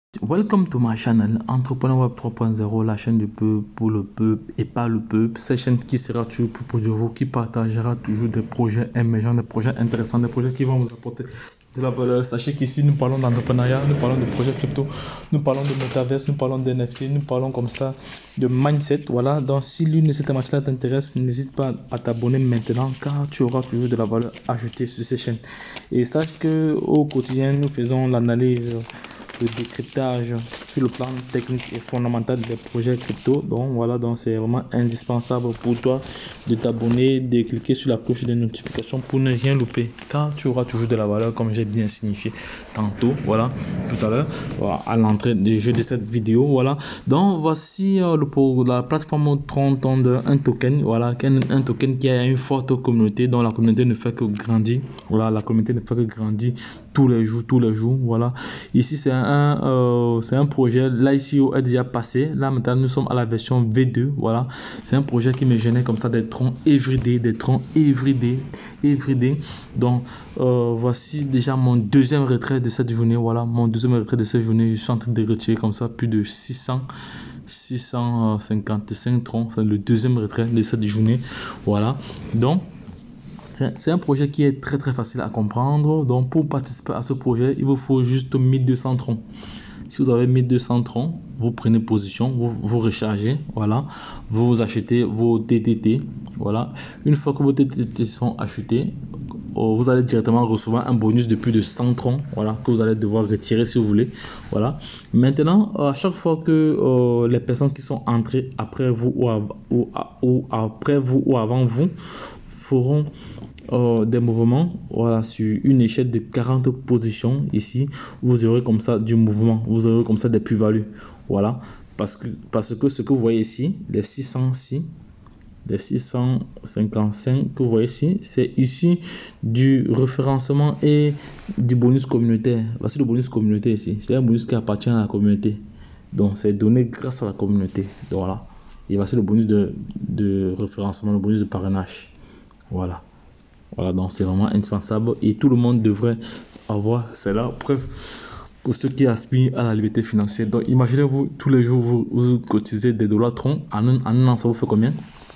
Welcome to my channel Entrepreneur Web 3.0, la chaîne du peuple pour le peuple et pas le peuple. Cette chaîne qui sera toujours pour vous, qui partagera toujours des projets émergents, des projets intéressants, des projets qui vont vous apporter de la valeur. Sachez qu'ici nous parlons d'entrepreneuriat, nous parlons de projets crypto, nous parlons de métaverse, nous parlons de NFT, nous parlons comme ça de mindset. Voilà, donc si l'une de ces thématiques t'intéresse, n'hésite pas à t'abonner maintenant car tu auras toujours de la valeur ajoutée sur ces chaînes. Et sache que au quotidien, nous faisons l'analyse, le décryptage sur le plan technique et fondamental des projets crypto. Donc voilà, donc c'est vraiment indispensable pour toi de t'abonner, de cliquer sur la cloche de notification pour ne rien louper, car tu auras toujours de la valeur comme j'ai bien signifié tantôt, voilà, tout à l'heure, voilà, à l'entrée du jeu de cette vidéo. Voilà, donc voici pour la plateforme Tron Thunder, un token, voilà, un token qui a une forte communauté, dont la communauté ne fait que grandir. Voilà, la communauté ne fait que grandir tous les jours. Voilà, ici c'est un projet, l'ICO est déjà passé, là maintenant nous sommes à la version V2. Voilà, c'est un projet qui me gênait comme ça, des troncs everyday, donc voici déjà mon deuxième retrait de cette journée. Voilà, mon deuxième retrait de cette journée, je suis en train de retirer comme ça plus de 655 troncs. C'est le deuxième retrait de cette journée. Voilà, donc c'est un projet qui est très facile à comprendre. Donc pour participer à ce projet, il vous faut juste 1200 troncs. Si vous avez 1200 troncs, vous prenez position, vous rechargez, voilà, vous achetez vos TTT. Voilà, une fois que vos TTT sont achetés, vous allez directement recevoir un bonus de plus de 100 troncs, voilà, que vous allez devoir retirer si vous voulez. Voilà, maintenant à chaque fois que les personnes qui sont entrées après vous ou avant vous feront des mouvements, voilà, sur une échelle de 40 positions, ici vous aurez comme ça du mouvement, vous aurez comme ça des plus-values. Voilà, parce que ce que vous voyez ici, les 606, les 655 que vous voyez ici, c'est ici du référencement et du bonus communautaire. Voici le bonus communautaire ici, c'est un bonus qui appartient à la communauté, donc c'est donné grâce à la communauté. Donc voilà, et voici le bonus de référencement, le bonus de parrainage. Voilà. Voilà, donc c'est vraiment indispensable et tout le monde devrait avoir cela. Bref, pour ceux qui aspirent à la liberté financière. Donc imaginez-vous, tous les jours vous cotisez des dollars troncs. En un an, ça vous fait combien?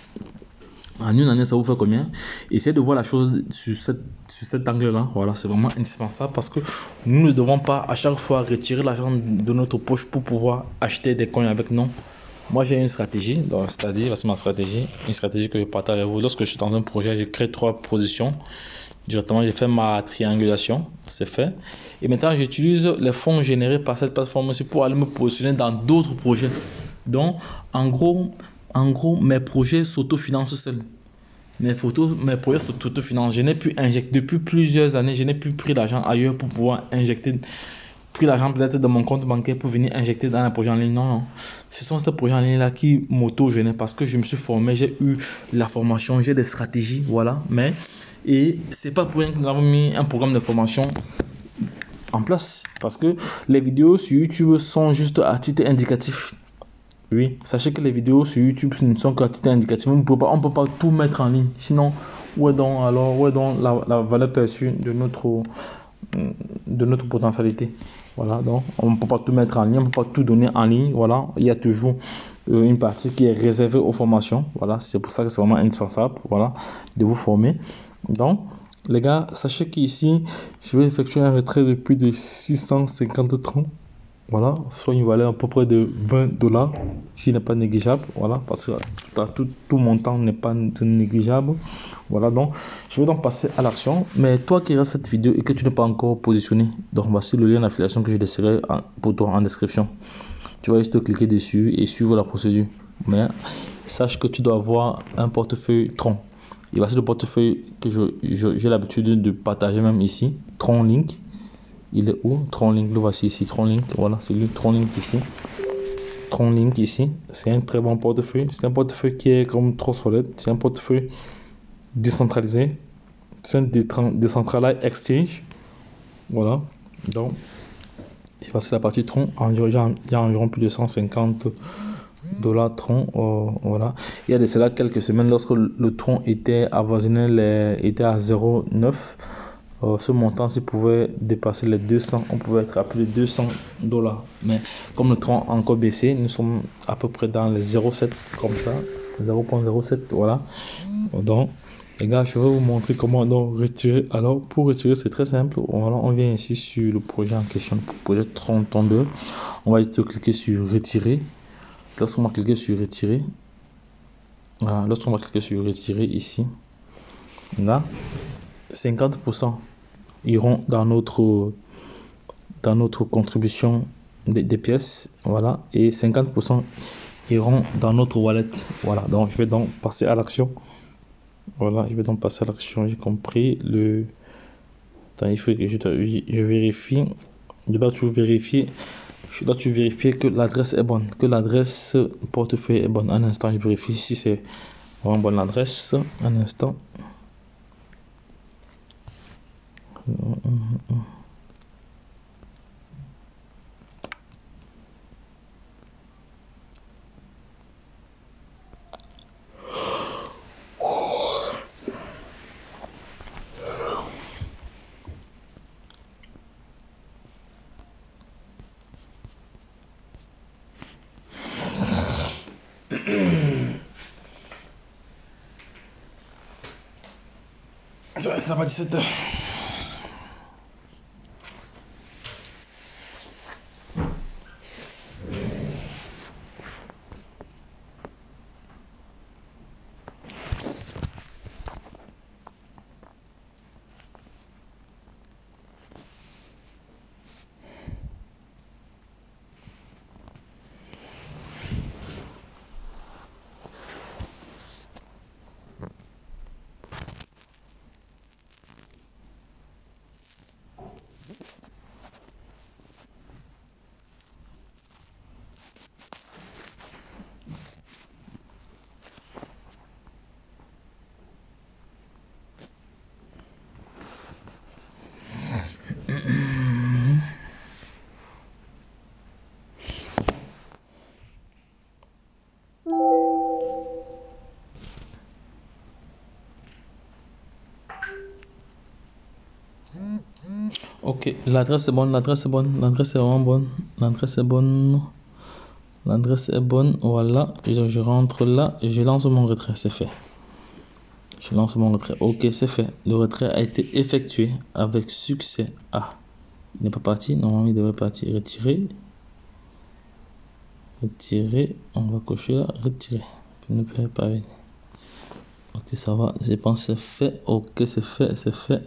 En une année, ça vous fait combien? Essayez de voir la chose sur cet angle-là. Voilà, c'est vraiment indispensable parce que nous ne devons pas à chaque fois retirer l'argent de notre poche pour pouvoir acheter des coins avec nous. Moi, j'ai une stratégie, c'est-à-dire, c'est ma stratégie, une stratégie que je partage avec vous. Lorsque je suis dans un projet, je crée 3 positions. Directement, j'ai fait ma triangulation, c'est fait. Et maintenant, j'utilise les fonds générés par cette plateforme aussi pour aller me positionner dans d'autres projets. Donc, en gros, mes projets s'autofinancent seuls. Mes projets s'autofinancent. Je n'ai plus injecté depuis plusieurs années, je n'ai plus pris l'argent ailleurs pour pouvoir injecter. Pris l'argent peut-être de mon compte bancaire pour venir injecter dans un projet en ligne. Non. Ce sont ces projets en ligne là qui m'auto-gênaient parce que je me suis formé, j'ai eu la formation, j'ai des stratégies, voilà. Et c'est pas pour rien que nous avons mis un programme de formation en place parce que les vidéos sur YouTube sont juste à titre indicatif. Oui, sachez que les vidéos sur YouTube ne sont qu'à titre indicatif. On ne peut pas tout mettre en ligne. Sinon, où est donc la valeur perçue de notre potentialité? Voilà, donc on ne peut pas tout mettre en ligne, on ne peut pas tout donner en ligne. Voilà, il y a toujours une partie qui est réservée aux formations. Voilà, c'est pour ça que c'est vraiment indispensable, voilà, de vous former. Donc les gars, sachez qu'ici je vais effectuer un retrait de plus de 650 troncs. Voilà, soit une valeur à peu près de 20 $, qui n'est pas négligeable. Voilà, parce que tout montant n'est pas négligeable. Voilà, donc je vais donc passer à l'action. Mais toi qui regardes cette vidéo et que tu n'es pas encore positionné, donc voici le lien d'affiliation que je laisserai pour toi en description. Tu vas juste cliquer dessus et suivre la procédure. Mais sache que tu dois avoir un portefeuille Tron. Et voici le portefeuille que j'ai l'habitude de partager même ici, Tron Link. Il est où? Tron Link, le voici ici, Tron Link, voilà, c'est lui, Tron Link ici. Tron Link ici, c'est un très bon portefeuille. C'est un portefeuille qui est comme trop solide. C'est un portefeuille décentralisé. C'est un Decentralized Exchange. Voilà, donc, et voici la partie Tron. Il y a environ plus de 150 $ Tron. Voilà, il y a de cela quelques semaines lorsque le Tron était avoisiné, était à 0,9. ce montant, s'il pouvait dépasser les 200, on pouvait être à plus de 200 $. Mais comme le tronc a encore baissé, nous sommes à peu près dans les 0,7 comme ça, 0,07, voilà. Donc, les gars, je vais vous montrer comment donc retirer. Alors, pour retirer, c'est très simple. Voilà, on vient ici sur le projet en question, le projet tronc tondeur. On va juste cliquer sur retirer. Lorsqu'on va cliquer sur retirer, voilà, lorsqu'on va cliquer sur retirer ici, là, 50% iront dans notre contribution des pièces, voilà, et 50% iront dans notre wallet. Voilà, donc je vais donc passer à l'action. Voilà, je vais donc passer à l'action. J'ai compris le. Attends, il faut que je vérifie. Je dois toujours vérifier. Je dois toujours vérifier que l'adresse est bonne, que l'adresse portefeuille est bonne. Un instant, je vérifie si c'est vraiment bonne l'adresse. Un instant. Ça va être là-bas 17h. Ok, l'adresse est bonne, l'adresse est bonne, l'adresse est vraiment bonne, l'adresse est bonne, l'adresse est bonne, voilà, je rentre là et je lance mon retrait, c'est fait. Je lance mon retrait, ok, c'est fait. Le retrait a été effectué avec succès. Ah, il n'est pas parti, normalement il devrait partir. Retirer, retirer, on va cocher là, retirer, ne peut pas venir. Ok, ça va, je pense que c'est fait, ok, c'est fait, c'est fait.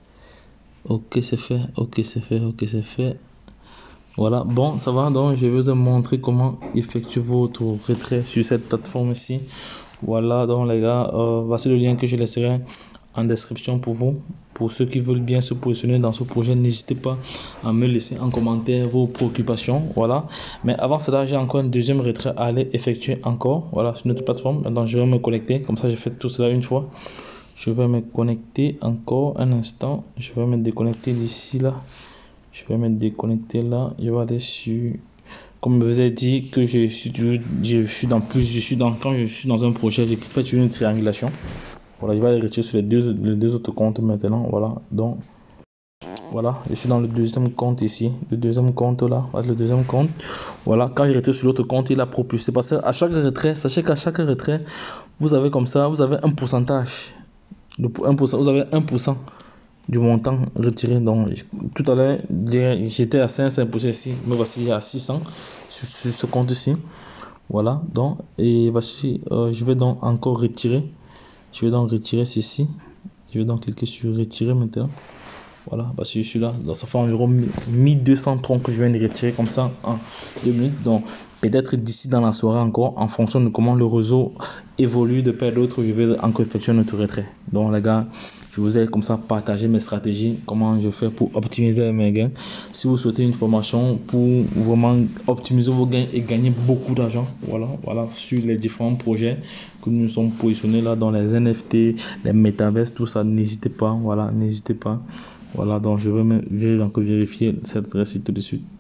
Ok, c'est fait, ok, c'est fait, ok, c'est fait. Voilà, bon, ça va, donc je vais vous montrer comment effectuer votre retrait sur cette plateforme ici. Voilà, donc les gars, voici le lien que je laisserai en description pour vous. Pour ceux qui veulent bien se positionner dans ce projet, n'hésitez pas à me laisser en commentaire vos préoccupations. Voilà, mais avant cela, j'ai encore un deuxième retrait à aller effectuer encore. Voilà, sur notre plateforme. Maintenant, je vais me connecter. Comme ça, j'ai fait tout cela une fois. Je vais me connecter encore un instant. Je vais me déconnecter d'ici là. Je vais me déconnecter là. Je vais aller sur. Comme je vous ai dit que je suis dans quand je suis dans un projet, j'ai fait une triangulation. Voilà, je vais aller retirer sur les deux autres comptes maintenant. Voilà, donc voilà, je suis dans le deuxième compte ici. Le deuxième compte là, le deuxième compte. Voilà, quand je retire sur l'autre compte, il a propulsé. Parce qu'à chaque retrait, sachez qu'à chaque retrait, vous avez comme ça, vous avez un pourcentage. Le 1%, vous avez 1% du montant retiré. Donc, tout à l'heure, j'étais à 5% ici, mais voici à 600 sur ce compte-ci. Voilà, donc, et voici, je vais donc encore retirer. Je vais donc retirer ceci. Je vais donc cliquer sur retirer maintenant. Voilà, parce que je suis là, ça fait environ 1200 troncs que je viens de retirer comme ça en 2 minutes. Donc, peut-être d'ici dans la soirée encore, en fonction de comment le réseau évolue de part et d'autre, je vais encore effectuer notre retrait. Donc, les gars, je vous ai comme ça partagé mes stratégies, comment je fais pour optimiser mes gains. Si vous souhaitez une formation pour vraiment optimiser vos gains et gagner beaucoup d'argent, voilà, sur les différents projets que nous sommes positionnés là dans les NFT, les metaverses, tout ça, n'hésitez pas, voilà, n'hésitez pas. Voilà, donc je vais encore vérifier cette adresse tout de suite.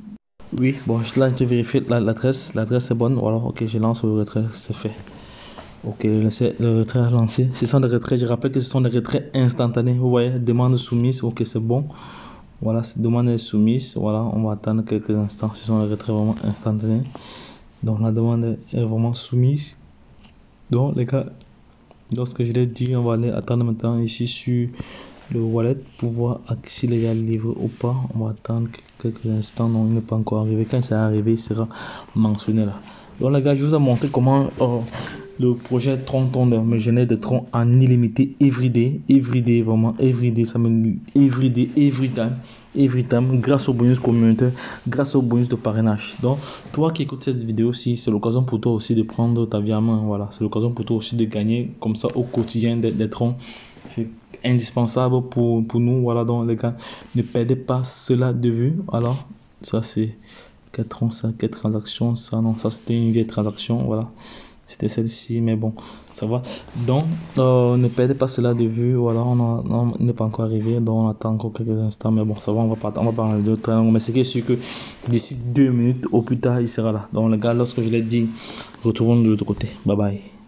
Oui, bon, là, j'ai vérifié l'adresse. L'adresse est bonne. Voilà, ok, je lance le retrait, c'est fait. Ok, le retrait a lancé. Ce sont des retraits, je rappelle que ce sont des retraits instantanés. Vous voyez, demande soumise, ok, c'est bon. Voilà, cette demande est soumise. Voilà, on va attendre quelques instants. Ce sont des retraits vraiment instantanés. Donc la demande est vraiment soumise. Donc les gars, lorsque je l'ai dit, on va aller attendre maintenant ici sur le wallet pour voir s'il est livré ou pas. On va attendre quelques instants. Non, il n'est pas encore arrivé. Quand c'est arrivé, il sera mentionné là. Donc les gars, je vous ai montré comment le projet Tron Thunder me génère des troncs en illimité everyday, vraiment everyday, ça me every time, grâce au bonus communautaire, grâce au bonus de parrainage. Donc toi qui écoutes cette vidéo, si c'est l'occasion pour toi aussi de prendre ta vie en main, voilà, c'est l'occasion pour toi aussi de gagner comme ça au quotidien des troncs. C'est indispensable pour nous, voilà. Donc les gars, ne perdez pas cela de vue. Alors ça c'est 4 ça, 4 transactions, ça non, ça c'était une vieille transaction, voilà. C'était celle-ci, mais bon, ça va. Donc, ne perdez pas cela de vue. Voilà, on n'est pas encore arrivé. Donc, on attend encore quelques instants. Mais bon, ça va, on va pas parler de très long. Mais c'est sûr que d'ici 2 minutes, au plus tard, il sera là. Donc, les gars, lorsque je l'ai dit, retournons de l'autre côté. Bye bye.